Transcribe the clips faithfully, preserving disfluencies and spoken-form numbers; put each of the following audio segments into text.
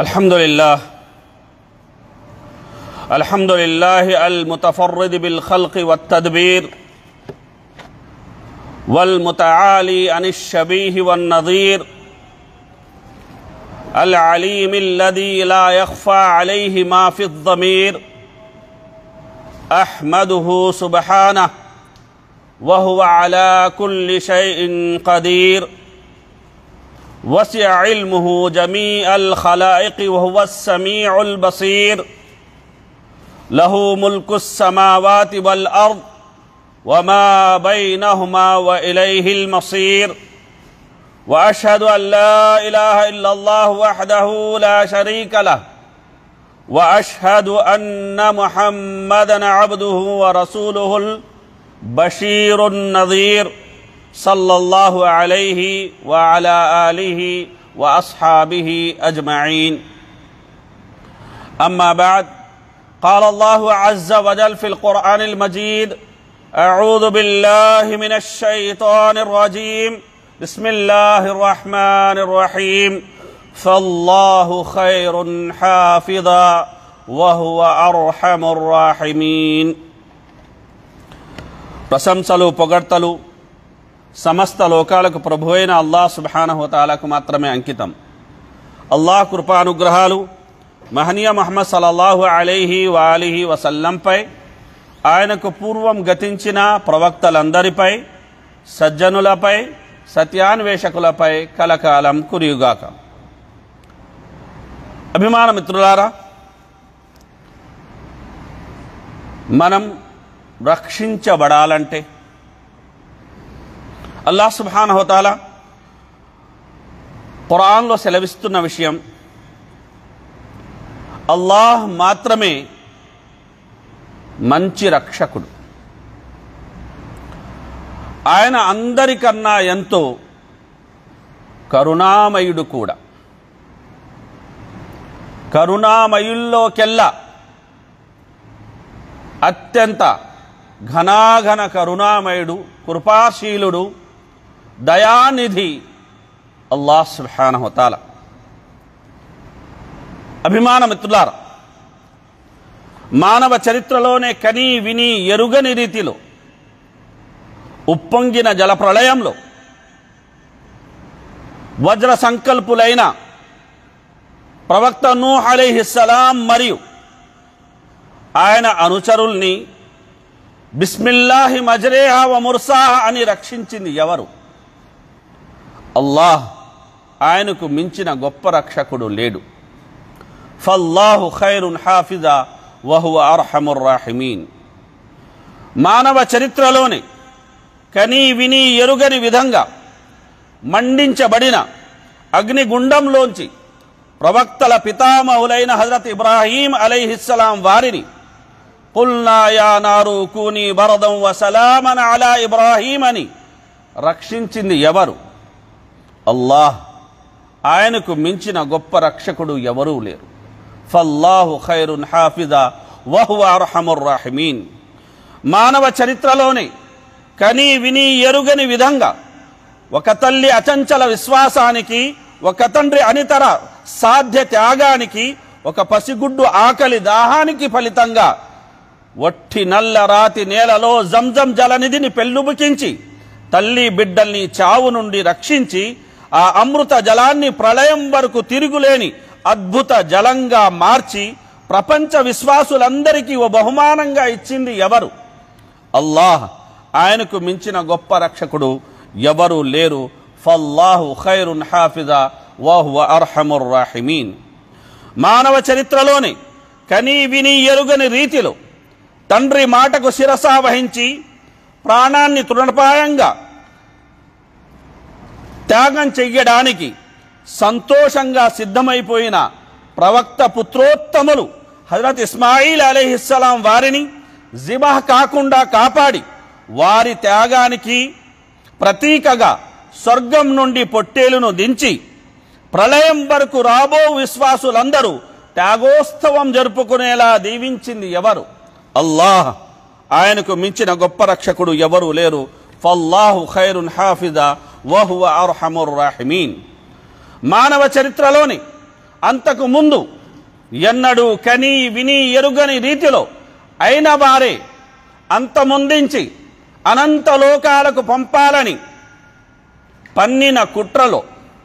अल्हम्दुलिल्लाह अल्हम्दुलिल्लाह अल-मुतफर्रिद बिल-खल्क़ वत-तदबीर वल-मुतआली अनिश-शबीह वन-नज़ीर अल-अलीम अल्लज़ी ला यख़फ़ा अलैहि मा फ़ी-अज़-ज़मीर अहमदुहु सुब्हानहु व हुवा अला कुल्लि शैइन क़दीर वसिअ इल्मुहु जमीअल खलाइक़ व हुवस समीउल बसीर लहू मुल्कुस समावाति वल अर्द व मा बैनहुमा व इलैहिल मसीर व अशहदु अन ला इलाहा इल्लल्लाह वहदहु ला शरीक लहु व अशहदु अन्न मुहम्मदन अब्दुहु व रसूलुहुल बशीरुन नज़ीर सल्लल्लाहु अलैहि व अला आलिहि व अस्हाबिहि अजमईन। अम्मा बाद, क़ाल अल्लाहु अज़्ज़ व जल फ़िल क़ुरआनिल मजीद, अऊज़ु बिल्लाहि मिनश शैतानिर रजीम, बिस्मिल्लाहिर रहमानिर रहीम, फ़ल्लाहु खैरुन हाफ़िज़ा व हुवा अरहमुर राहिमीन। ప్రశంసలు పొగడ్తలు సమస్త లోకాలకు ప్రభువైన అల్లాహ్ సుబ్హానహు వ తఆలాకు మాత్రమే అంకితం. అల్లాహ్ కృపానుగ్రహాలు మహనీయ ముహమ్మద్ సల్లల్లాహు అలైహి వ ఆలిహి వసల్లంపై, ఆయనకు పూర్వం గతించిన ప్రవక్తలందరిపై, సజ్జనులపై, సత్యాన్వేషకులపై కలకాలం కురియుగాక. అభిమాన మిత్రులారా, మనం రక్షించబడాలంటే అల్లాహ్ సుబ్హానహు వ తఆలా ఖురాన్లో సెలవిస్తున్న విషయం, అల్లాహ్ మాత్రమే మంచి రక్షకుడు. ఆయన అందరికన్నా ఎంతో కరుణామయుడు కూడా. కరుణామయుల్లోకెల్లా అత్యంత ఘనాఘన కరుణామయుడు, కృపాశీలుడు, దయానిధి అల్లాహ్ సుబ్హానహు వ తఆలా. అభిమాన మిత్రులారా, మానవ చరిత్రలోనే కని విని ఎరుగని రీతిలో ఉప్పొంగిన జలప్రళయంలో వజ్ర సంకల్పులైన ప్రవక్త నూహ్ అలైహిస్సలాం మరియు ఆయన అనుచరుల్ని బిస్మిల్లాహి మజ్రేహా వ ముర్సాహా అని రక్షించింది ఎవరు? అల్లాహ్. ఆయనకు మించిన గొప్ప రక్షకుడు లేడు. ఫల్లాహు ఖైరున్ హాఫిజా వ హువ అర్హముర్ రాహిమీన్. మానవ చరిత్రలోనే కని విని ఎరుగని విధంగా మండించబడిన అగ్నిగుండంలోంచి ప్రవక్తల పితామహులైన హజరత్ ఇబ్రాహీం అలైహిస్సలాం వారిని కుల్నా యా నారు కూని బరదం వ సలామన్ అలా ఇబ్రాహీం అని రక్షించింది ఎవరు? అల్లాహ్. ఆయనకు మించిన గొప్ప రక్షకుడు ఎవరూ లేరు. ఫల్లాహు ఖైరున్ హాఫిజా వ హువ అర్హముర్ రాహిమీన్. మానవ చరిత్రలోనే కని విని ఎరుగని విధంగా ఒక తల్లి అచంచల విశ్వాసానికి, ఒక తండ్రి అనితర సాధ్య త్యాగానికి, ఒక పసిగుడ్డు ఆకలి దాహానికి ఫలితంగా వట్టి నల్ల రాతి నేలలో జంజం జలనిధిని పెళ్ళుబుకించి తల్లి బిడ్డల్ని చావు నుండి రక్షించి ఆ అమృత జలాన్ని ప్రళయం వరకు తిరుగులేని అద్భుత జలంగా మార్చి ప్రపంచ విశ్వాసులందరికీ ఓ బహుమానంగా ఇచ్చింది ఎవరు? అల్లాహ్. ఆయనకు మించిన గొప్ప రక్షకుడు ఎవరు లేరు. ఫల్లాహు ఖైరున్ హాఫిజా వ హువ అర్హముర్ రాహిమీన్. మానవ చరిత్రలోనే కని విని ఎరుగని రీతిలో తండ్రి మాటకు శిరసా వహించి ప్రాణాన్ని తృణప్రాయంగా త్యాగం చెయ్యడానికి సంతోషంగా సిద్ధమైపోయిన ప్రవక్త పుత్రోత్తములు హజరత్ ఇస్మాయిల్ అలైహిస్సలాం వారిని జిబాహ్ కాకుండా కాపాడి వారి త్యాగానికి ప్రతీకగా స్వర్గం నుండి పొట్టేలును దించి ప్రళయం వరకు రాబో విశ్వాసులందరూ త్యాగోత్సవం జరుపుకునేలా దీవించింది ఎవరు? అల్లాహ్. ఆయనకు మించిన గొప్ప రక్షకుడు ఎవరూ లేరు. ఫల్లాహు ఖైరున్ హాఫిజా వ హువ అర్హముర్ రాహిమీన్. మానవ చరిత్రలోని అంతకు ముందు ఎన్నడూ కని విని ఎరుగని రీతిలో అయిన వారే అంతమొందించి అనంత లోకాలకు పంపాలని పన్నిన కుట్రలో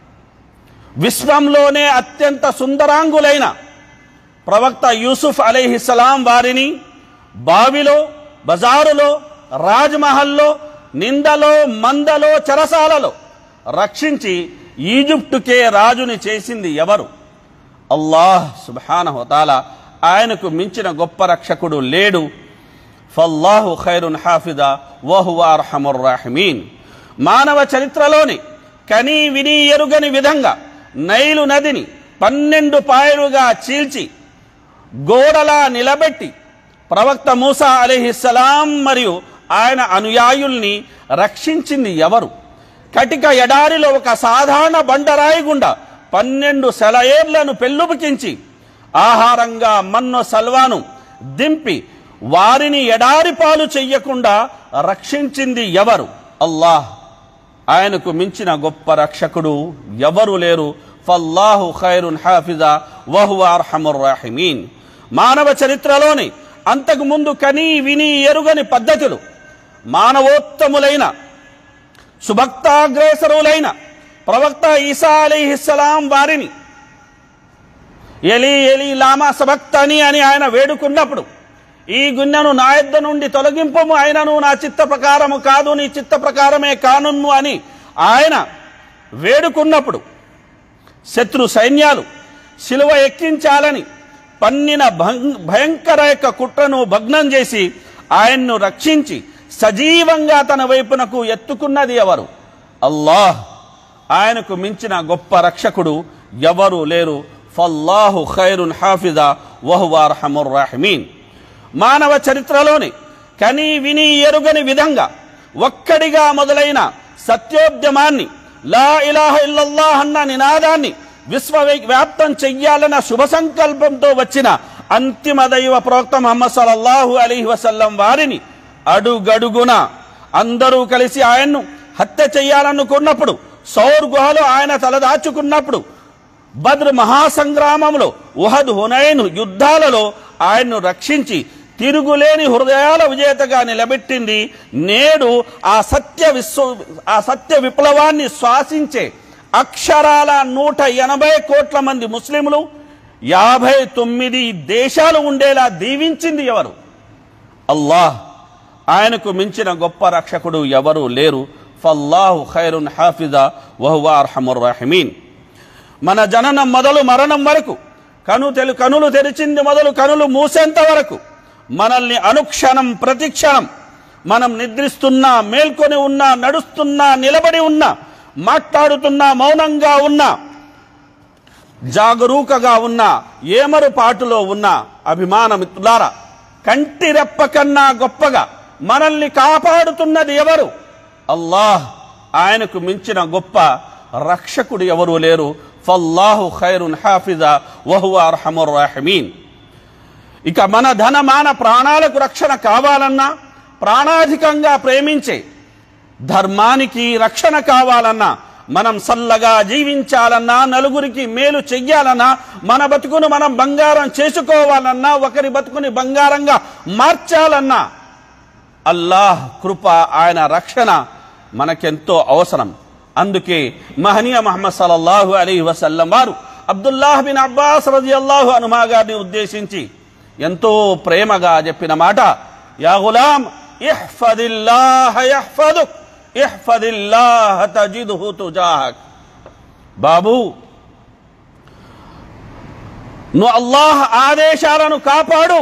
విశ్వంలోనే అత్యంత సుందరాంగులైన ప్రవక్త యూసుఫ్ అలైహిస్సలాం వారిని బావిలో, బజారులో, రాజ్మహల్లో, నిందలో, మందలో, చెరసాలలో రక్షించి ఈజిప్టుకే రాజుని చేసింది ఎవరు? అల్లాహ్ సుబ్హానహు వతఆలా. ఆయనకు మించిన గొప్ప రక్షకుడు లేడు. ఫల్లాహు ఖైరున్ హాఫిజా వహువ అర్హముర్ రాహిమీన్. మానవ చరిత్రలోని కని విని ఎరుగని విధంగా నైలు నదిని పన్నెండు పాయలుగా చీల్చి గోడలా నిలబెట్టి ప్రవక్త మూసా అలైహిస్సలాం మరియు ఆయన అనుయాయుల్ని రక్షించింది ఎవరు? కటిక ఎడారిలో ఒక సాధారణ బండరాయి గుండా పన్నెండు సెలయేర్లను పెల్లుబికించి ఆహారంగా మన్నో సల్వాను దింపి వారిని ఎడారి పాలు చెయ్యకుండా రక్షించింది ఎవరు? అల్లాహ్. ఆయనకు మించిన గొప్ప రక్షకుడు ఎవరు లేరు. ఫల్లాహు ఖైరున్ హాఫిజా వహువ అర్హముర్ రాహిమీన్. మానవ చరిత్రలోని అంతకు ముందు కని విని ఎరుగని పద్ధతులు మానవోత్తములైన సుభక్తాగ్రేసరులైన ప్రవక్త ఈసా అలైహిస్సలాం వారిని ఎలి ఎలి లామా సబక్తని అని ఆయన వేడుకున్నప్పుడు, ఈ గున్నెను నా యొద్ద నుండి తొలగింపము, ఆయనను నా చిత్త ప్రకారము కాదు, నీ చిత్త ప్రకారమే కానున్ను అని ఆయన వేడుకున్నప్పుడు శత్రు సైన్యాలు శిలువ ఎక్కించాలని పన్నిన భయంకర యొక్క కుట్రను భగ్నం చేసి ఆయన్ను రక్షించి సజీవంగా తన వైపునకు ఎత్తుకున్నది ఎవరు? అల్లాహ్. ఆయనకు మించిన గొప్ప రక్షకుడు ఎవరు లేరు. ఫల్లాహు ఖైరున్ హాఫిజా వహువ అర్హముర్ రాహిమీన్. మానవ చరిత్రలోని కని విని ఎరుగని విధంగా ఒక్కడిగా మొదలైన సత్యోద్యమాన్ని, లా ఇలాహ ఇల్లల్లాహ్ అన్న నినాదాన్ని విశ్వవ్యాప్తం చెయ్యాలన్న శుభ సంకల్పంతో వచ్చిన అంతిమ దైవ ప్రవక్త ముహమ్మద్ సల్లల్లాహు అలైహి వసల్లం వారిని అడుగడుగున అందరూ కలిసి ఆయన్ను హత్య చెయ్యాలనుకున్నప్పుడు, సౌర్ గుహలో ఆయన తలదాచుకున్నప్పుడు, బద్ర్ మహాసంగ్రామంలో, ఉహద్, హునైన్ యుద్ధాలలో ఆయన్ను రక్షించి తిరుగులేని హృదయాల విజేతగా నిలబెట్టింది నేడు ఆ సత్య విశ్వ ఆ సత్య విప్లవాన్ని శ్వాసించే అక్షరాల నూట ఎనభై కోట్ల మంది ముస్లింలు, యాభై తొమ్మిది దేశాలు ఉండేలా దీవించింది ఎవరు? అల్లాహ్. ఆయనకు మించిన గొప్ప రక్షకుడు ఎవరు లేరు. ఫల్లాహు ఖైరున్ హాఫిజా వహువ అర్హముర్ రాహిమీన్. మన జననం మొదలు మరణం వరకు, కను తెలు కనులు తెరిచింది మొదలు కనులు మూసేంత వరకు మనల్ని అనుక్షణం ప్రతిక్షణం మనం నిద్రిస్తున్నా, మేల్కొని ఉన్నా, నడుస్తున్నా, నిలబడి ఉన్నా, మాట్లాడుతున్నా, మౌనంగా ఉన్నా, జాగరూకగా ఉన్నా, ఏమరుపాటులో ఉన్నా, అభిమానమిత్రులారా, కంటి రెప్ప కన్నా గొప్పగా మనల్ని కాపాడుతున్నది ఎవరు? అల్లాహ్. ఆయనకు మించిన గొప్ప రక్షకుడు ఎవరు లేరు. ఫల్లాహు ఖైరున్ హాఫిజా వహువ అర్హముర్ రాహిమీన్. ఇక మన ధన మాన ప్రాణాలకు రక్షణ కావాలన్నా, ప్రాణాధికంగా ప్రేమించే ధర్మానికి రక్షణ కావాలన్నా, మనం సల్లగా జీవించాలన్నా, నలుగురికి మేలు చెయ్యాలన్నా, మన బతుకును మనం బంగారం చేసుకోవాలన్నా, ఒకరి బతుకుని బంగారంగా మార్చాలన్నా అల్లాహ్ కృప, ఆయన రక్షణ మనకెంతో అవసరం. అందుకే మహనీయ ముహమ్మద్ సల్లల్లాహు అలైహి వసల్లం వారు అబ్దుల్లాహ్ బిన్ అబ్బాస్ రజియల్లాహు అన్హుమా గారిని ఉద్దేశించి ఎంతో ప్రేమగా చెప్పిన మాట, యా గులాం ఇహ్ఫదిల్లాహ యహ్ఫదుక్ ఇహ్ఫదిల్లాహ తజిదుహు తుజాహక్. బాబు, నువ్వు అల్లాహ్ ఆదేశాలను కాపాడు,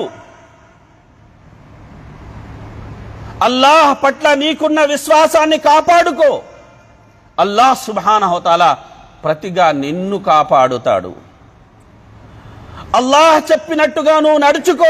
అల్లాహ్ పట్ల నీకున్న విశ్వాసాన్ని కాపాడుకో, అల్లాహ్ సుబ్హానహు వతఆలా ప్రతిగా నిన్ను కాపాడుతాడు. అల్లాహ్ చెప్పినట్టుగా నువ్వు నడుచుకో,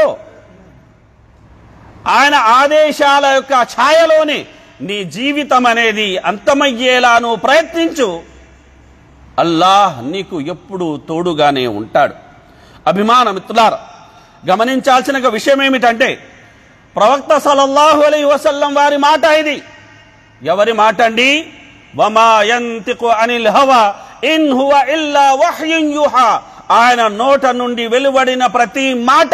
ఆయన ఆదేశాల యొక్క ఛాయలోనే నీ జీవితం అనేది అంతమయ్యేలా నువ్వు ప్రయత్నించు, అల్లాహ్ నీకు ఎప్పుడు తోడుగానే ఉంటాడు. అభిమాన మిత్రులారా, గమనించాల్సిన విషయం ఏమిటంటే, ప్రవక్త సల్లల్లాహు అలైహి వసల్లం వారి మాట ఇది. ఎవరి మాట అండి? వమా యంతికు అనిల్ హవా ఇన్ హువ ఇల్లా వహ్యున్ యుహా. ఆయన నోట నుండి వెలువడిన ప్రతి మాట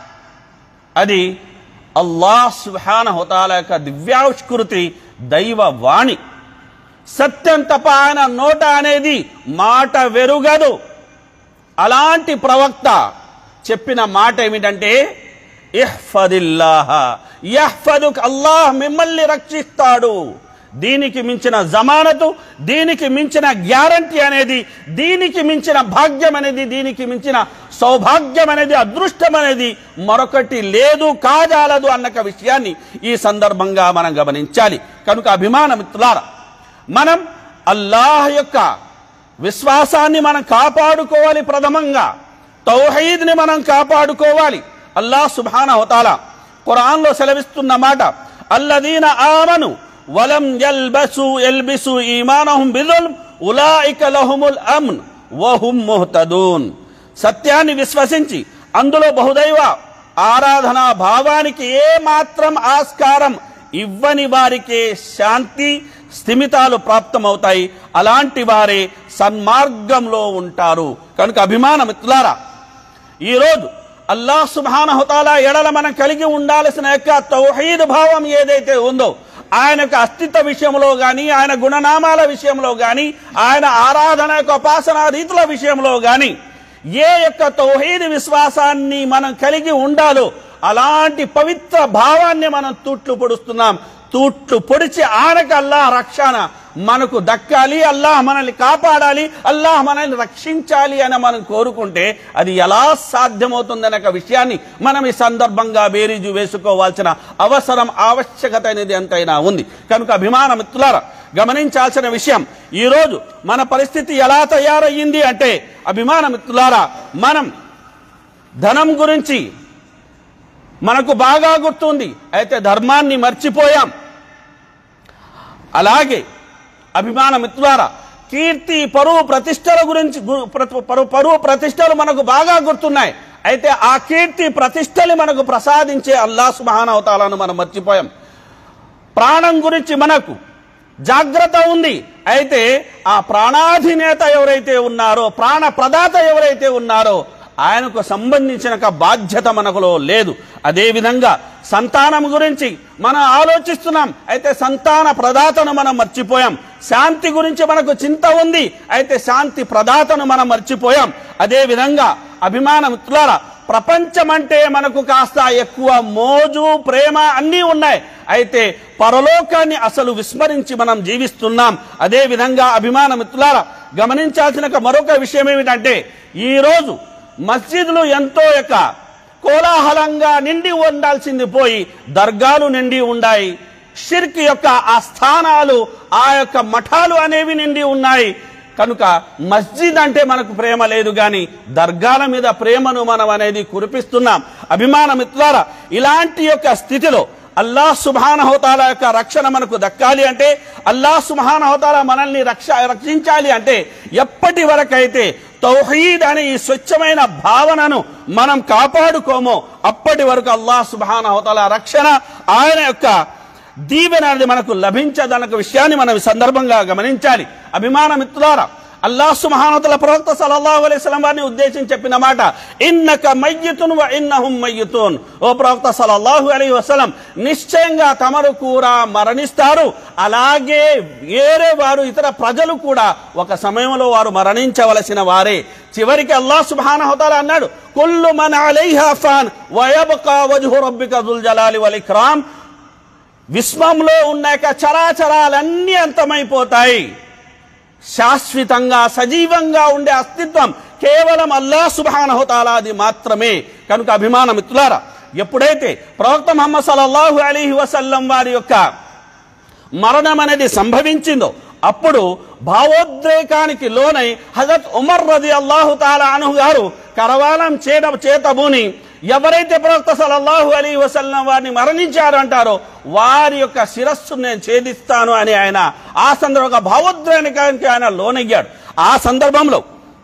అది అల్లాహ్ సుబ్హానహు వ తఆలా యొక్క దివ్యావిష్కృతి దైవ వాణి. సత్యం తప్ప ఆయన నోట అనేది మాట వెరుగదు. అలాంటి ప్రవక్త చెప్పిన మాట ఏమిటంటే ఇహ్ఫదిల్లాహ యహ్ఫదుక్, అల్లాహ్ మిమ్మల్ని రక్షిస్తాడు. దీనికి మించిన జమానతు, దీనికి మించిన గ్యారంటీ అనేది, దీనికి మించిన భాగ్యం అనేది, దీనికి మించిన సౌభాగ్యం అనేది, అదృష్టం అనేది మరొకటి లేదు, కాజాలదు అన్న విషయాన్ని ఈ సందర్భంగా మనం గమనించాలి. కనుక అభిమాన మిత్రులారా, మనం అల్లాహ్ యొక్క విశ్వాసాన్ని మనం కాపాడుకోవాలి. ప్రథమంగా తౌహీద్ని మనం కాపాడుకోవాలి. అల్లాహ్ సుబ్హానహు వ తఆలా ఖురాన్లో సెలవిస్తున్న మాట అల్లదీన ఆమను వలం యల్బసు యల్బిసు ఈమానహుం బిజుల్మ్ ఉలాయిక లహుముల్ అమ్న్ వహుం ముహ్తదూన్. సత్యాన్ని విశ్వసించి అందులో బహుదైవ ఆరాధనా భావానికి ఏ మాత్రం ఆస్కారం ఇవ్వని వారికే శాంతి స్థిమితాలు ప్రాప్తమవుతాయి. అలాంటి వారే సన్మార్గంలో ఉంటారు. కనుక అభిమాన మిత్రులారా, ఈరోజు అల్లాహ్ సుబ్హానహు వ తఆలా ఎడల మనం కలిగి ఉండాల్సిన యొక్క తౌహీద్ భావం ఏదైతే ఉందో, ఆయన యొక్క అస్తిత్వ విషయంలో కానీ, ఆయన గుణనామాల విషయంలో కానీ, ఆయన ఆరాధన యొక్క ఉపాసనా రీతుల విషయంలో కానీ ఏ యొక్క తౌహీద్ విశ్వాసాన్ని మనం కలిగి ఉండాలో అలాంటి పవిత్ర భావాన్ని మనం తూట్లు పొడుస్తున్నాం. తూట్లు పొడిచి ఆయనకు అల్లాహ్ రక్షణ మనకు దక్కాలి, అల్లాహ్ మనల్ని కాపాడాలి, అల్లాహ్ మనల్ని రక్షించాలి అని మనం కోరుకుంటే అది ఎలా సాధ్యమవుతుందనే ఒక విషయాన్ని మనం ఈ సందర్భంగా బేరీజు వేసుకోవాల్సిన అవసరం, ఆవశ్యకత అనేది ఎంతైనా ఉంది. కనుక అభిమాన మిత్రులారా, గమనించాల్సిన విషయం, ఈరోజు మన పరిస్థితి ఎలా తయారయ్యింది అంటే, అభిమాన మిత్రులారా, మనం ధనం గురించి మనకు బాగా గుర్తుంది, అయితే ధర్మాన్ని మర్చిపోయాం. అలాగే అభిమాన మిత్రులారా, కీర్తి పరువు ప్రతిష్టల గురించి పరువు ప్రతిష్టలు మనకు బాగా గుర్తున్నాయి, అయితే ఆ కీర్తి ప్రతిష్టలు మనకు ప్రసాదించే అల్లాహ్ సుబ్హానహు వ తఆలాను మనం మర్చిపోయాం. ప్రాణం గురించి మనకు జాగ్రత్త ఉంది, అయితే ఆ ప్రాణాధినేత ఎవరైతే ఉన్నారో, ప్రాణ ప్రదాత ఎవరైతే ఉన్నారో ఆయనకు సంబంధించిన బాధ్యత మనకులో లేదు. అదేవిధంగా సంతానం గురించి మనం ఆలోచిస్తున్నాం, అయితే సంతాన ప్రదాతను మనం మర్చిపోయాం. శాంతి గురించి మనకు చింత ఉంది, అయితే శాంతి ప్రదాతను మనం మర్చిపోయాం. అదేవిధంగా అభిమాన మిత్రులారా, ప్రపంచం అంటే మనకు కాస్త ఎక్కువ మోజు, ప్రేమ అన్నీ ఉన్నాయి, అయితే పరలోకాన్ని అసలు విస్మరించి మనం జీవిస్తున్నాం. అదేవిధంగా అభిమాన మిత్రులారా, గమనించాల్సిన మరొక విషయం ఏమిటంటే, ఈరోజు మస్జిద్లు ఎంతో యొక్క కోలాహలంగా నిండి ఉండాల్సింది పోయి దర్గాలు నిండి ఉన్నాయి. షిర్క్ యొక్క ఆ స్థానాలు, ఆ యొక్క మఠాలు అనేవి నిండి ఉన్నాయి. కనుక మస్జిద్ అంటే మనకు ప్రేమ లేదు, కానీ దర్గాల మీద ప్రేమను మనం అనేది కురిపిస్తున్నాం. అభిమాన మిత్రులారా, ఇలాంటి యొక్క స్థితిలో అల్లాహ్ సుబ్హానహు వ తఆలా యొక్క రక్షణ మనకు దక్కాలి అంటే, అల్లాహ్ సుబ్హానహు వ తఆలా మనల్ని రక్ష రక్షించాలి అంటే, ఎప్పటి వరకైతే తౌహీద్ అనే ఈ స్వచ్ఛమైన భావనను మనం కాపాడుకోమో అప్పటి వరకు అల్లాహ్ సుబ్హానహు వ తఆలా రక్షణ, ఆయన యొక్క దీవెన అనేది మనకు లభించదన్న విషయాన్ని మనం ఈ సందర్భంగా గమనించాలి. అభిమాన మిత్రులారా, అల్లాహ్ సుబ్హానహు వ తఆలా ప్రవక్త సల్లల్లాహు అలైహి వసల్లం వారిని ఉద్దేశించి చెప్పిన మాట ఇన్నక మయ్యితున్ వ ఇన్నహుం మయ్యితున్. ఓ ప్రవక్త సల్లల్లాహు అలైహి వసల్లం, నిశ్చయంగా తమరు కూడా మరణిస్తారు, అలాగే వేరే వారు ఇతర ప్రజలు కూడా ఒక సమయంలో వారు మరణించవలసిన వారే. చివరికి అల్లాహ్ సుబ్హానహు వ తఆలా అన్నాడు, కుల్లు మన్ అలైహా ఫాన్ వ యబ్కా వజ్హు రబ్బిక దుల్ జలాలి వల్ ఇక్రామ్. విశ్వంలో ఉన్న చరాచరాలన్నీ అంతమైపోతాయి, శాశ్వతంగా సజీవంగా ఉండే అస్తిత్వం కేవలం అల్లాహ్ సుబ్హానహు వ తఆలాది మాత్రమే. కనుక అభిమాన మిత్రులారా, ఎప్పుడైతే ప్రవక్త ముహమ్మద్ సల్లల్లాహు అలైహి వసల్లం వారి యొక్క మరణం అనేది సంభవించిందో అప్పుడు భావోద్రేకానికి లోనై హజరత్ ఉమర్ రదియల్లాహు తఆలా అన్హు గారు కరవాలం చేత చేతబూని ఎవరైతే ప్రవక్త సల్లల్లాహు అలైహి వసల్లం వారిని మరణించారు అంటారో వారి యొక్క శిరస్సును నేను ఛేదిస్తాను అని ఆయన ఆ సందర్భంగా భావోద్రేకానికి ఆయన లోనయ్యాడు. ఆ సందర్భంలో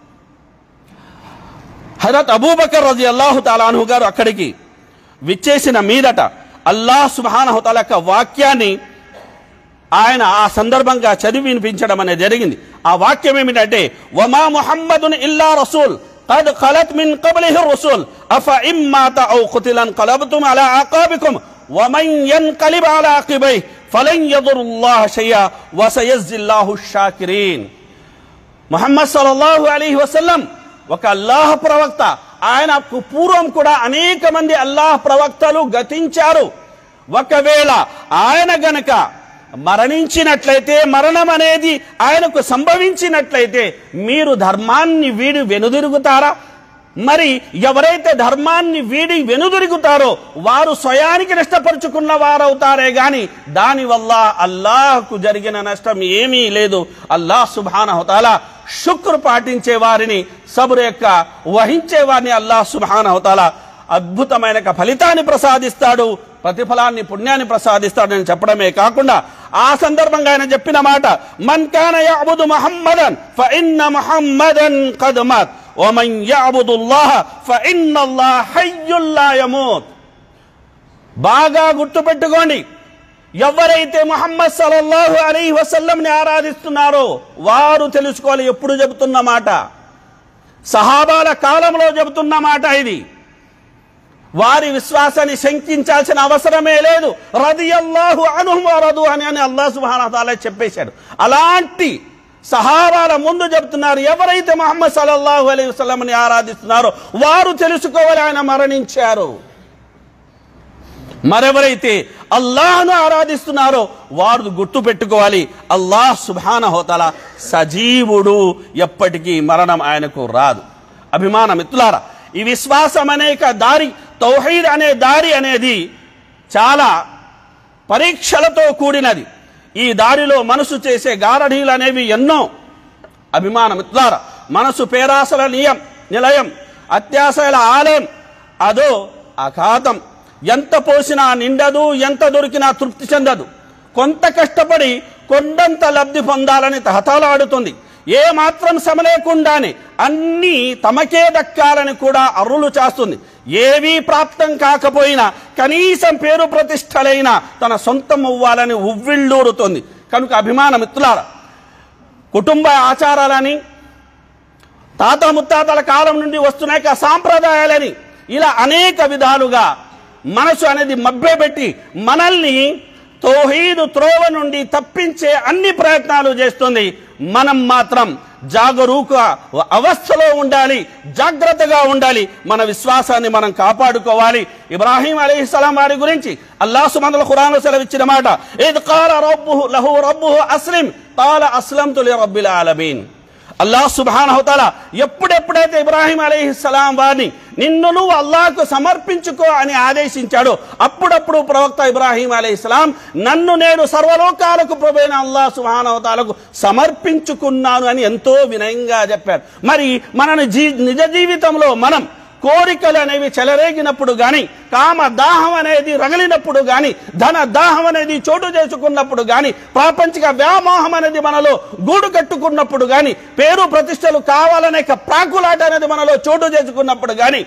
హజరత్ అబూబకర్ రదియల్లాహు తఆలా అన్హు గారు అక్కడికి విచ్చేసిన మీదట అల్లాహ్ సుబ్హానహు వ తఆలా యొక్క వాక్యాన్ని ఆయన ఆ సందర్భంగా చదివి వినిపించడం అనేది జరిగింది. ఆ వాక్యం ఏమిటంటే, వమా ముహమ్మదున్ ఇల్లా రసూల్ قد خلت من قبله الرسل أفإن مات أو قتل انقلبتم على أعقابكم ومن ينقلب على عقبيه فلن يضر الله شيئا وسيجزي الله الشاكرين. ముహమ్మద్ సల్లల్లాహు అలైహి వసల్లం ఒక అల్లాహ్ ప్రవక్త. ఆయనకు పూర్వం కూడా అనేక మంది అల్లాహ్ ప్రవక్తలు గతించారు. ఒకవేళ ఆయన గనక మరణించినట్లయితే, మరణం అనేది ఆయనకు సంభవించినట్లయితే మీరు ధర్మాన్ని వీడి వెనుదిరుగుతారా? మరి ఎవరైతే ధర్మాన్ని వీడి వెనుదిరుగుతారో వారు స్వయానికి నష్టపరుచుకున్న వారవుతారే గాని దానివల్ల అల్లాహ్కు జరిగిన నష్టం ఏమీ లేదు. అల్లాహ్ సుబ్హానహు తఆలా శుక్ర్ పాటించే వారిని, సబ్ర్ యొక్క వహించే వారిని అల్లాహ్ సుబ్హానహు తఆలా అద్భుతమైన ఫలితాన్ని ప్రసాదిస్తాడు, ప్రతిఫలాన్ని, పుణ్యాన్ని ప్రసాదిస్తాడని చెప్పడమే కాకుండా ఆ సందర్భంగా ఆయన చెప్పిన మాట, మన్ కాన యఅబుదు ముహమ్మదన్ ఫఇన్న ముహమ్మదన్ ఖద్ మాత్ వమన్ యఅబుదుల్లాహ ఫఇన్నల్లాహ హయ్యుల్ లా యమూత్. బాగా గుర్తుపెట్టుకోండి, ఎవరైతే ముహమ్మద్ సల్లల్లాహు అలైహి వసల్లంని ఆరాధిస్తున్నారో వారు తెలుసుకోవాలి. ఎప్పుడు చెబుతున్న మాట, సహాబాల కాలంలో చెబుతున్న మాట ఇది. వారి విశ్వాసాన్ని శంకించాల్సిన అవసరమే లేదు. రదియల్లాహు అన్హుమ్ వరదు అని అని అల్లాహ్ సుబ్హానహు వ తఆలా చెప్పేశాడు. అలాంటి సహాబాల ముందు చెబుతున్నారు, ఎవరైతే ముహమ్మద్ సల్లల్లాహు అలైహి వసల్లంని ఆరాధిస్తున్నారో వారు తెలుసుకోవాలి ఆయన మరణించారు. మరెవరైతే అల్లాహ్ను ఆరాధిస్తున్నారో వారు గుర్తు పెట్టుకోవాలి, అల్లాహ్ సుబ్హానహు వ తఆలా సజీవుడు, ఎప్పటికీ మరణం ఆయనకు రాదు. అభిమాన మిత్రులారా, ఈ విశ్వాసం అనేక దారి, తౌహీద్ అనే దారి అనేది చాలా పరీక్షలతో కూడినది. ఈ దారిలో మనసు చేసే గారడీలు అనేవి ఎన్నో. అభిమాన మిత్రులారా, మనసు పేరాసల నియం నిలయం, అత్యాశల ఆలయం, అదో అఘాతం. ఎంత పోసినా నిండదు, ఎంత దొరికినా తృప్తి చెందదు. కొంత కష్టపడి కొండంత లబ్ధి పొందాలని తహతలాడుతుంది. ఏ మాత్రం శ్రమ లేకుండానే అన్నీ తమకే దక్కాలని కూడా అర్రులు చేస్తుంది. ఏవీ ప్రాప్తం కాకపోయినా కనీసం పేరు ప్రతిష్టలైనా తన సొంతం అవ్వాలని ఉవ్విళ్ళూరుతుంది. కనుక అభిమాన మిత్రులారా, కుటుంబ ఆచారాలని, తాత ముత్తాతల కాలం నుండి వస్తున్న సాంప్రదాయాలని, ఇలా అనేక విధాలుగా మనసు అనేది మభ్యపెట్టి మనల్ని తౌహీదు త్రోవ నుండి తప్పించే అన్ని ప్రయత్నాలు చేస్తుంది. మనం మాత్రం జాగరూక అవస్థలో ఉండాలి, జాగ్రత్తగా ఉండాలి, మన విశ్వాసాన్ని మనం కాపాడుకోవాలి. ఇబ్రాహీం అలైహిస్సలాం వారి గురించి అల్లాహ్ సుబ్హానహు ఖురాన్లో సెలవిచ్చిన మాట, ఇద్ ఖాల రబ్బుహు లహు రబ్బుహు అస్లిమ్ ఖాల అస్లమ్తు లిరబ్బిల్ ఆలమీన్. అల్లాహ్ సుబ్హానహు తఆలా ఎప్పుడెప్పుడైతే ఇబ్రాహీం అలైహిస్సలాం వారిని నిన్ను నువ్వు అల్లాహ్కు సమర్పించుకో అని ఆదేశించాడో అప్పుడప్పుడు ప్రవక్త ఇబ్రాహీం అలైహిస్సలాం నన్ను నేను సర్వలోకాలకు ప్రభువైన అల్లాహ్ సుబ్హానహు తఆలాకు సమర్పించుకున్నాను అని ఎంతో వినయంగా చెప్పారు. మరి మన జీ నిజ జీవితంలో మనం కోరికలు అనేవి చెలరేగినప్పుడు గాని, కామ దాహం అనేది రగిలినప్పుడు గాని, ధన దాహం అనేది చోటు చేసుకున్నప్పుడు గాని, ప్రాపంచిక వ్యామోహం అనేది మనలో గూడు కట్టుకున్నప్పుడు గాని, పేరు ప్రతిష్టలు కావాలనే ప్రాకులాట అనేది మనలో చోటు చేసుకున్నప్పుడు గాని,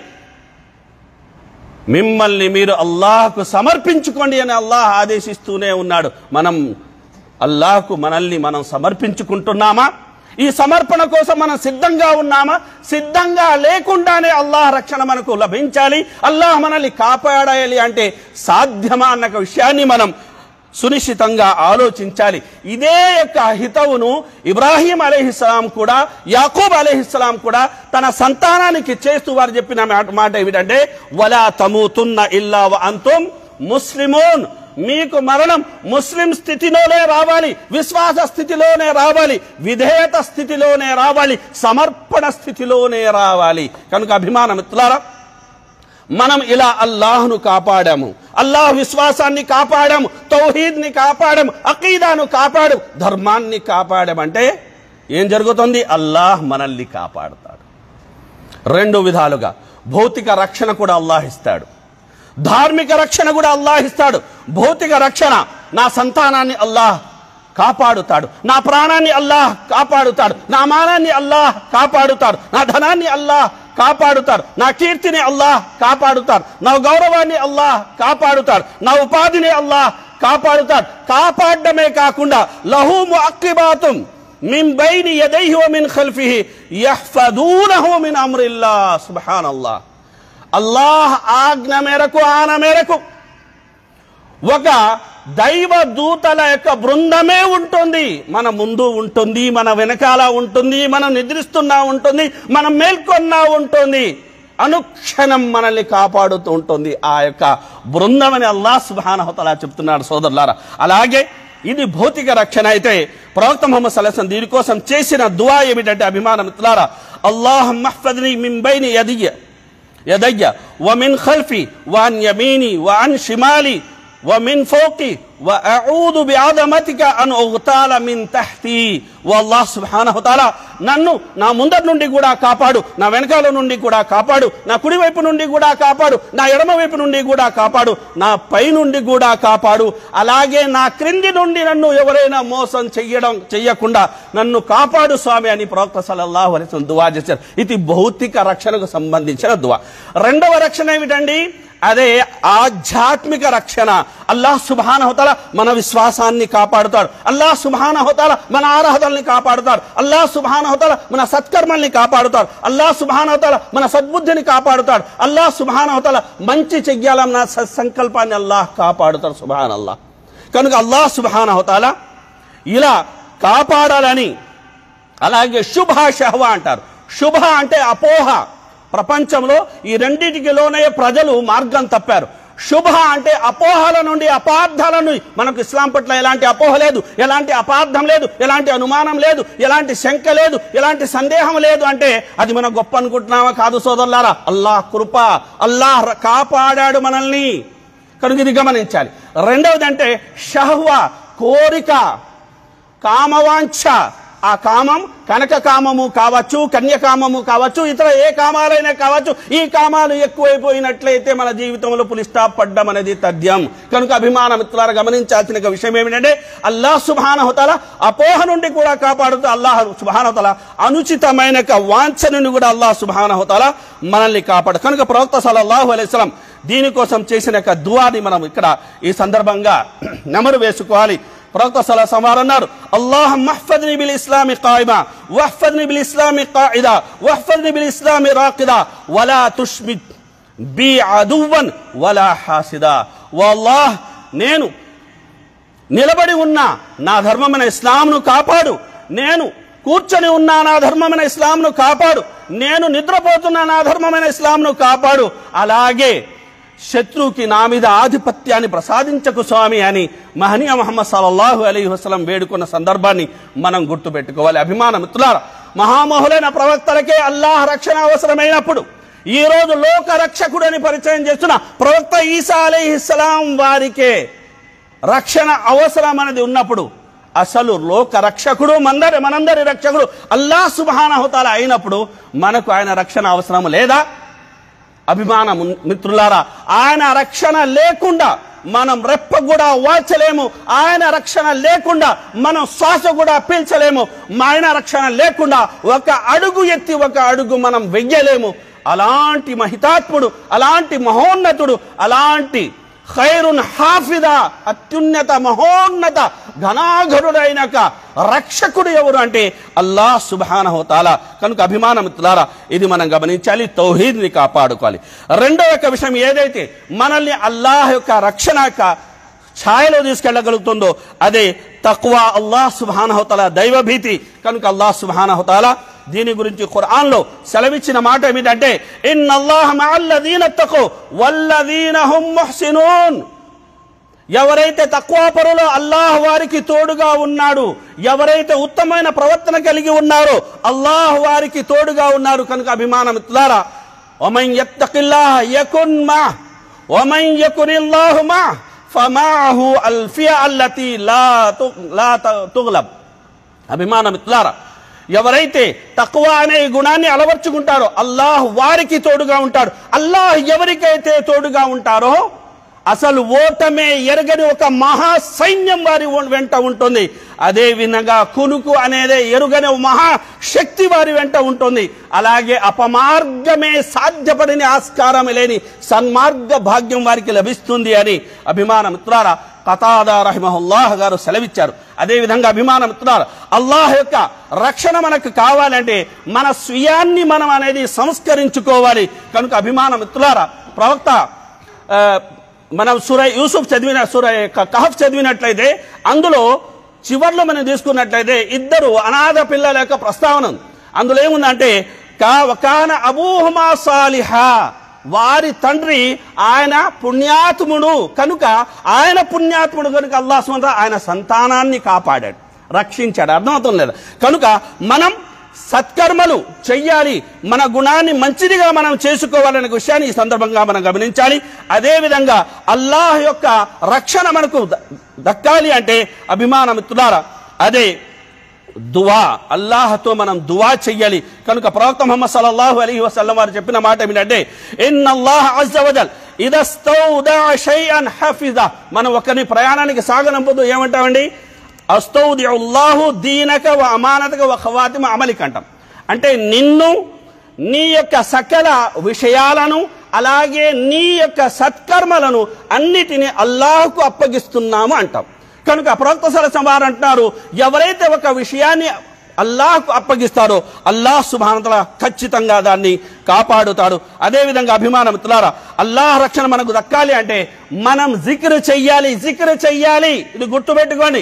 మిమ్మల్ని మీరు అల్లాహ్కు సమర్పించుకోండి అని అల్లాహ్ ఆదేశిస్తూనే ఉన్నాడు. మనం అల్లాహ్కు మనల్ని మనం సమర్పించుకుంటున్నామా? ఈ సమర్పణ కోసం మనం సిద్ధంగా ఉన్నామా? సిద్ధంగా లేకుండానే అల్లాహ్ రక్షణ మనకు లభించాలి, అల్లాహ్ మనల్ని కాపాడాలి అంటే సాధ్యమా అన్న విషయాన్ని మనం సునిశ్చితంగా ఆలోచించాలి. ఇదే యొక్క హితవును ఇబ్రాహీం అలైహిస్సలాం కూడా, యాకూబ్ అలైహిస్సలాం కూడా తన సంతానానికి చేస్తూ వారు చెప్పిన మాట ఏమిటంటే, వలా తమూతున్న ఇల్లా వ అంతుం ముస్లిమూన్. మీకు మరణం ముస్లిం స్థితిలోనే రావాలి, విశ్వాస స్థితిలోనే రావాలి, విధేయత స్థితిలోనే రావాలి, సమర్పణ స్థితిలోనే రావాలి. కనుక అభిమాన మిత్రులారా, మనం ఇలా అల్లాహ్ను కాపాడాము, అల్లాహ్ విశ్వాసాన్ని కాపాడాము, తౌహీద్ని కాపాడాము, అకీదాను కాపాడాము, ధర్మాన్ని కాపాడామంటే ఏం జరుగుతుంది? అల్లాహ్ మనల్ని కాపాడుతాడు. రెండు విధాలుగా భౌతిక రక్షణ కూడా అల్లాహ్ ఇస్తాడు, ధార్మిక రక్షణ కూడా అల్లాహ్ ఇస్తాడు. భౌతిక రక్షణ, నా సంతానాన్ని అల్లాహ్ కాపాడుతాడు, నా ప్రాణాన్ని అల్లాహ్ కాపాడుతాడు, నా మానాన్ని అల్లాహ్ కాపాడుతాడు, నా ధనాన్ని అల్లాహ్ కాపాడుతాడు, నా కీర్తిని అల్లాహ్ కాపాడుతాడు, నా గౌరవాన్ని అల్లాహ్ కాపాడుతాడు, నా ఉపాధిని అల్లాహ్ కాపాడుతాడు. కాపాడమే కాకుండా లహు ముఅక్కిబాతుం మిన్ బైని యదైహి వ మిన్ ఖల్ఫిహి యహ్ఫదూనహు మిన్ అమ్రిల్లాహ్. సుబ్హానల్లాహ్. అల్లాహ్ ఆజ్ఞ మేరకు ఆన మేరకు ఒక దైవ దూతల యొక్క బృందమే ఉంటుంది. మన ముందు ఉంటుంది, మన వెనకాల ఉంటుంది, మనం నిద్రిస్తున్నా ఉంటుంది, మనం మేల్కొన్నా ఉంటుంది, అనుక్షణం మనల్ని కాపాడుతూ ఉంటుంది ఆ యొక్క బృందం అని అల్లాహ్ సుబ్హానహు వ తఆలా చెప్తున్నాడు సోదరులారా. అలాగే ఇది భౌతిక రక్షణ అయితే ప్రవక్త ముహమ్మద్ సల్లల్లాహు అలైహి వసల్లం దీనికోసం చేసిన దుఆ ఏమిటంటే అభిమాన మిత్రులారా, అల్లాహుమ్మ హఫ్ఫజ్ని మిన్ బైని యదియ్య యదయ్య వ మిన్ ఖల్ఫి వ అన్ యమీని వ అన్ షిమాలి వ మిన్ ఫౌకి వ అఊదు బిఅదమతిక అన్ ఉగ్తాల మిన్ తహ్తి. అల్లాహ్ సుబ్హానహు వ తఆలా నన్ను నా ముందర నుండి కూడా కాపాడు, నా వెనకాల నుండి కూడా కాపాడు, నా కుడి వైపు నుండి కూడా కాపాడు, నా ఎడమ వైపు నుండి కూడా కాపాడు, నా పై నుండి కూడా కాపాడు, అలాగే నా క్రింది నుండి నన్ను ఎవరైనా మోసం చెయ్యడం చెయ్యకుండా నన్ను కాపాడు స్వామి అని ప్రవక్త సల్లల్లాహు అలైహి వసల్లం దుఆ చేశారు. ఇది భౌతిక రక్షణకు సంబంధించిన దుఆ. రెండవ రక్షణ ఏమిటండి? అదే ఆధ్యాత్మిక రక్షణ. అల్లాహ్ సుబ్హానహు వ తఆలా మన విశ్వాసాన్ని కాపాడుతాడు, అల్లాహ్ సుబ్హానహు వ తఆలా మన ఆరాధనల్ని కాపాడుతాడు, అల్లాహ్ సుబ్హానహు వ తఆలా మన సత్కర్మల్ని కాపాడుతాడు, అల్లాహ్ సుబ్హానహు వ తఆలా మన సద్బుద్ధిని కాపాడుతాడు, అల్లాహ్ సుబ్హానహు వ తఆలా మంచి చెయ్యాలన్న సత్సంకల్పాన్ని అల్లాహ్ కాపాడుతాడు. సుబ్హానల్లాహ్. కనుక అల్లాహ్ సుబ్హానహు వ తఆలా ఇలా కాపాడాలని. అలాగే శుభ షహవ అంటారు. శుభ అంటే అపోహ. ప్రపంచంలో ఈ రెండింటికి లోనే ప్రజలు మార్గం తప్పారు. శుభ అంటే అపోహల నుండి, అపార్థాల నుండి. మనకు ఇస్లాం పట్ల ఎలాంటి అపోహ లేదు, ఎలాంటి అపార్థం లేదు, ఎలాంటి అనుమానం లేదు, ఎలాంటి శంక లేదు, ఎలాంటి సందేహం లేదు. అంటే అది మనం గొప్ప అనుకుంటున్నామా? కాదు సోదరులారా. అల్లాహ్ కృప, అల్లాహ్ కాపాడాడు మనల్ని. కనుక ఇది గమనించాలి. రెండవది అంటే షహ్వ, కోరిక, కామవాంఛ. ఆ కామం కనక కామము కావచ్చు, కన్యకామము కావచ్చు, ఇతర ఏ కామాలైనా కావచ్చు. ఈ కామాలు ఎక్కువైపోయినట్లయితే మన జీవితంలో పులి స్టాప్ పడ్డం అనేది తథ్యం. కనుక అభిమాన మిత్రులారా గమనించాల్సిన విషయం ఏమిటంటే అల్లాహ్ సుబ్హానహు వ తఆలా అపోహ నుండి కూడా కాపాడుతూ, అల్లాహ్ సుబ్హానహు వ తఆలా అనుచితమైన వాంఛ నుండి కూడా అల్లాహ్ సుబ్హానహు వ తఆలా మనల్ని కాపాడు. కనుక ప్రవక్త సల్లల్లాహు అలైహి వసల్లం దీనికోసం చేసిన యొక్క దుఆని మనం ఇక్కడ ఈ సందర్భంగా నెమరు వేసుకోవాలి. ప్రవక్త సల్లల్లాహు అలైహి వసల్లం అన్నారు, అల్లాహుమ్మ హఫ్ఫజ్ని బిల్ ఇస్లామి ఖాయిమా వహ్ఫజ్ని బిల్ ఇస్లామి ఖాయిదా వహ్ఫజ్ని బిల్ ఇస్లామి రాకిదా వలా తుష్మిత్ బి అదువన్ వలా హాసిదా. వల్లాహ్, నేను నిలబడి ఉన్నా నా ధర్మమైన ఇస్లాంను కాపాడు, నేను కూర్చొని ఉన్నా నా ధర్మమైన ఇస్లాంను కాపాడు, నేను నిద్రపోతున్నా నా ధర్మమైన ఇస్లాంను కాపాడు, అలాగే శత్రువుకి నా మీద ఆధిపత్యాన్ని ప్రసాదించకు స్వామి అని మహనీయ ముహమ్మద్ సల్లల్లాహు అలైహి వసల్లం వేడుకున్న సందర్భాన్ని మనం గుర్తుపెట్టుకోవాలి. అభిమాన మిత్రులారా, మహామహులైన ప్రవక్తలకే అల్లాహ్ రక్షణ అవసరమైనప్పుడు ఈ రోజు లోక రక్షకుడు అని పరిచయం చేస్తున్న ప్రవక్త ఈసా అలైహిస్సలాం వారికే రక్షణ అవసరం అనేది ఉన్నప్పుడు అసలు లోక రక్షకుడు మందరి మనందరి రక్షకుడు అల్లాహ్ సుబ్హానహు వ తఆలా అయినప్పుడు మనకు ఆయన రక్షణ అవసరం లేదా? అభిమాన మిత్రులారా, ఆయన రక్షణ లేకుండా మనం రెప్ప కూడా వాల్చలేము, ఆయన రక్షణ లేకుండా మనం శ్వాస కూడా పీల్చలేము, ఆయన రక్షణ లేకుండా ఒక అడుగు ఎత్తి ఒక అడుగు మనం వెయ్యలేము. అలాంటి మహితాత్ముడు, అలాంటి మహోన్నతుడు, అలాంటి ఖైరున్ హాఫిదా, అత్యున్నత మహోన్నత ఘనాఘనుడైన రక్షకుడు ఎవరు అంటే అల్లాహ్ సుబ్హానహు వ తఆలా. కనుక అభిమాన మిత్రులారా, ఇది మనం గమనించాలి, తౌహీద్ని కాపాడుకోవాలి. రెండవ యొక్క విషయం ఏదైతే మనల్ని అల్లాహ్ యొక్క రక్షణ యొక్క ఛాయలో తీసుకెళ్లగలుగుతుందో అదే తక్వా, అల్లాహ్ సుబ్హానహు వ తఆలా దైవభీతి. కనుక అల్లాహ్ సుబ్హానహు వ తఆలా దీని గురించి ఖురాన్లో సెలవిచ్చిన మాట ఏమిటంటే ఇన్నల్లాహ మఅల్లదీన తఖౌ వల్లదీన హుమ్ ముహ్సినూన్. ఎవరైతే తక్వా పరులో అల్లాహ్ వారికి తోడుగా ఉన్నాడు, ఎవరైతే ఉత్తమమైన ప్రవర్తన కలిగి ఉన్నారో అల్లాహ్ వారికి తోడుగా ఉన్నారు. కనుక అభిమాన మిత్రులారా, వమన్ యత్తఖిల్లాహ యకున్ మఅహ్ వమన్ యకునిల్లాహు మఅహ్ ఫమఅహు అల్ఫియ అల్లతి లా లా తుగ్లబ్. అభిమాన మిత్రులారా, ఎవరైతే తక్వా అనే గుణాన్ని అలవర్చుకుంటారో అల్లాహ్ వారికి తోడుగా ఉంటాడు. అల్లాహ్ ఎవరికైతే తోడుగా ఉంటారో అసలు ఓటమే ఎరగని ఒక మహా సైన్యం వారి వెంట ఉంటుంది. అదే విధంగా కునుకు అనేది ఎరుగని మహాశక్తి వారి వెంట ఉంటుంది. అలాగే అపమార్గమే సాధ్యపడని ఆస్కారం లేని సన్మార్గ భాగ్యం వారికి లభిస్తుంది అని అభిమాన మిత్రులారా ఖతాదా రహిమహుల్లాహ్ గారు సెలవిచ్చారు. అదేవిధంగా అభిమాన మిత్రులారా, అల్లాహ్ యొక్క రక్షణ మనకు కావాలంటే మన స్వీయాన్ని మనం అనేది సంస్కరించుకోవాలి. కనుక అభిమాన మిత్రులారా, ప్రవక్త మనం సూరై యూసుఫ్ చదివిన సూరై కహఫ్ చదివినట్లయితే అందులో చివర్లో మనం తీసుకున్నట్లయితే ఇద్దరు అనాథ పిల్లల యొక్క ప్రస్తావన అందులో ఏముందంటే కాన అబూహుమా సాలిహా, వారి తండ్రి ఆయన పుణ్యాత్ముడు కనుక ఆయన పుణ్యాత్ముడు కనుక అల్లాహ్ సుబ్హానహు వ తఆలా ఆయన సంతానాన్ని కాపాడాడు, రక్షించాడు. అర్థమవుతుంది లేదా? కనుక మనం సత్కర్మలు చెయ్యాలి, మన గుణాన్ని మంచిదిగా మనం చేసుకోవాలనే విషయాన్ని ఈ సందర్భంగా మనం గమనించాలి. అదేవిధంగా అల్లాహ్ యొక్క రక్షణ మనకు దక్కాలి అంటే అభిమాన మిత్రులారా అదే దువా, అల్లాహ్తో మనం దువా చెయ్యాలి. కనుక ప్రవక్త ముహమ్మద్ సల్లల్లాహు అలైహి వసల్లం వారు చెప్పిన మాట ఏమిటంటే ఇన్నల్లాహ్ అజ్జ వజల్ ఇదస్తౌదా షైఅన్ హఫిజా, మనం ఒకరిని ప్రయాణానికి సాగనంపుతూ ఏమంటామండి? అస్తౌదిఉల్లాహు దీనక వ అమానతక వ ఖవాతిమ అమలిక అంటాం. అంటే నిన్ను, నీ యొక్క సకల విషయాలను, అలాగే నీ యొక్క సత్కర్మలను అన్నిటినీ అల్లాహ్కు అప్పగిస్తున్నాము అంటాం. కనుక ప్రవక్త సల్లల్లాహు అలైహి వసల్లం వారు అంటున్నారు, ఎవరైతే ఒక విషయాన్ని అల్లాహ్కు అప్పగిస్తారో అల్లాహ్ సుబ్హానహు వ తఆలా ఖచ్చితంగా దాన్ని కాపాడుతాడు. అదేవిధంగా అభిమాన మిత్రులారా, అల్లాహ్ రక్షణ మనకు దక్కాలి అంటే మనం జిక్ర్ చెయ్యాలి, జిక్ర్ చెయ్యాలి. ఇది గుర్తుపెట్టుకోండి.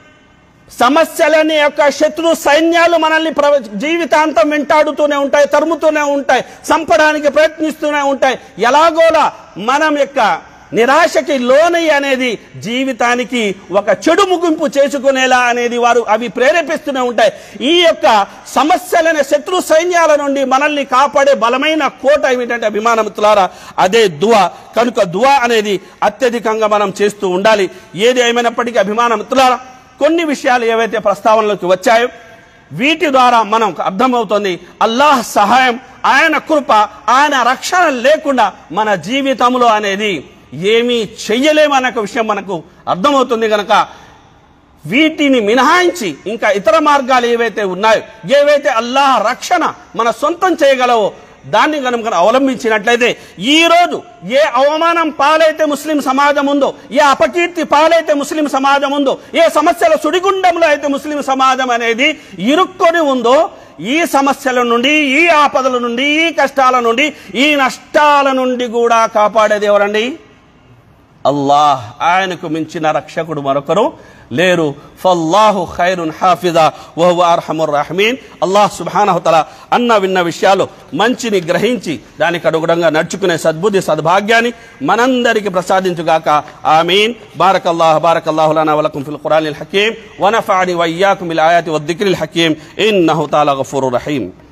సమస్యలని యొక్క శత్రు సైన్యాలు మనల్ని జీవితాంతం వెంటాడుతూనే ఉంటాయి, తరుముతూనే ఉంటాయి, చంపడానికి ప్రయత్నిస్తూనే ఉంటాయి. ఎలాగోలా మనం యొక్క నిరాశకి లోనై అనేది జీవితానికి ఒక చెడు ముగింపు చేసుకునేలా అనేది వారు అవి ప్రేరేపిస్తూనే ఉంటాయి. ఈ యొక్క సమస్యలనే శత్రు సైన్యాల నుండి మనల్ని కాపాడే బలమైన కోట ఏమిటంటే అభిమాన మిత్రులారా అదే దువా. కనుక దువా అనేది అత్యధికంగా మనం చేస్తూ ఉండాలి. ఏది ఏమైనప్పటికీ అభిమాన మిత్రులారా, కొన్ని విషయాలు ఏవైతే ప్రస్తావనలోకి వచ్చాయో వీటి ద్వారా మనం అర్థమవుతుంది అల్లాహ్ సహాయం, ఆయన కృప, ఆయన రక్షణ లేకుండా మన జీవితంలో అనేది ఏమీ చెయ్యలేమనే విషయం మనకు అర్థమవుతుంది. కనుక వీటిని మినహాయించి ఇంకా ఇతర మార్గాలు ఏవైతే ఉన్నాయో, ఏవైతే అల్లాహ్ రక్షణ మన సొంతం చేయగలవో దాన్ని కనుక అవలంబించినట్లయితే ఈ రోజు ఏ అవమానం పాలైతే ముస్లిం సమాజం ఉందో, ఏ అపకీర్తి పాలైతే ముస్లిం సమాజం ఉందో, ఏ సమస్యల సుడిగుండంలో అయితే ముస్లిం సమాజం అనేది ఇరుక్కొని ఉందో, ఈ సమస్యల నుండి, ఈ ఆపదల నుండి, ఈ కష్టాల నుండి, ఈ నష్టాల నుండి కూడా కాపాడేది ఎవరండి? అల్లాహ్. ఆయనకు మించిన రక్షకుడు మరొకరు లేరు. ఫల్లాహు ఖైరున్ హాఫిజా వహువ అర్హముర్ రహీమీన్. అల్లాహ్ సుబ్హానహు వ తఆలా అన్న విన్న విషయాలు మంచిని గ్రహించి దానికి అనుగుణంగా నడుచుకునే సద్బుద్ధి సద్భాగ్యాన్ని మనందరికి ప్రసాదించుగాక. ఆమీన్. బారకల్లాహు బారకల్లాహు లనా వ లకుం ఫిల్ ఖురానిల్ హకీమ్ వ నఫఅని వ ఇయ్యాకుం బిల్ ఆయాతి వద్ దిక్రిల్ హకీమ్ ఇన్నహు తఆలా గఫూరుర్ రహీమ్.